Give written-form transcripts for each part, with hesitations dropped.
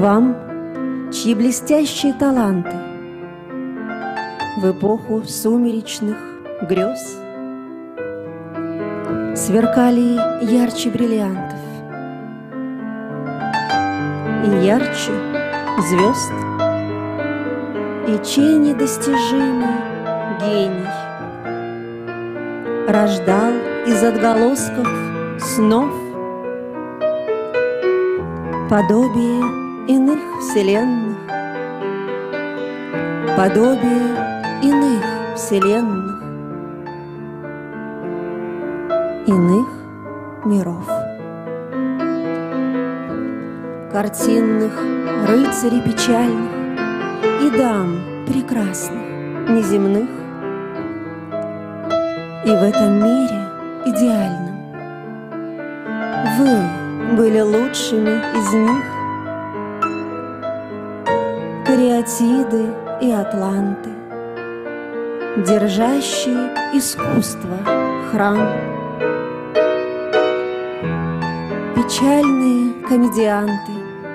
Вам, чьи блестящие таланты в эпоху сумеречных грез сверкали ярче бриллиантов и ярче звезд, и чей недостижимый гений рождал из отголосков снов подобие иных вселенных, подобие иных вселенных, иных миров. Картинных рыцарей печальных и дам прекрасных, неземных. И в этом мире идеальном вы были лучшими из них. Кариатиды и атланты, держащие искусство храм, печальные комедианты,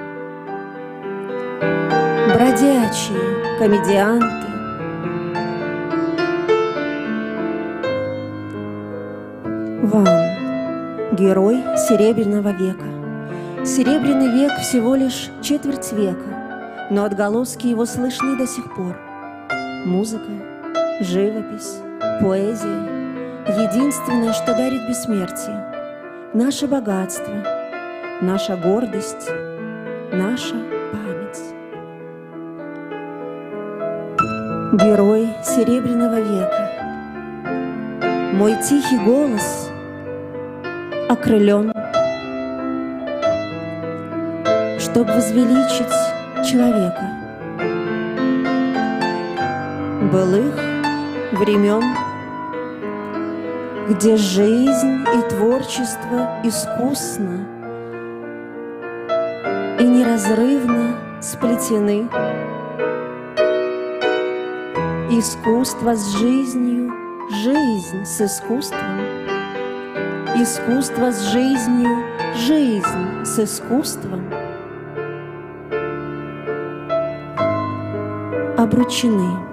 бродячие комедианты, вам, герой Серебряного века. Серебряный век всего лишь четверть века, но отголоски его слышны до сих пор. Музыка, живопись, поэзия — единственное, что дарит бессмертие. Наше богатство, наша гордость, наша память. Герой Серебряного века, мой тихий голос окрылен, чтоб возвеличить человека былых времен, где жизнь и творчество искусно и неразрывно сплетены. Искусство с жизнью, жизнь с искусством, искусство с жизнью, жизнь с искусством обручены.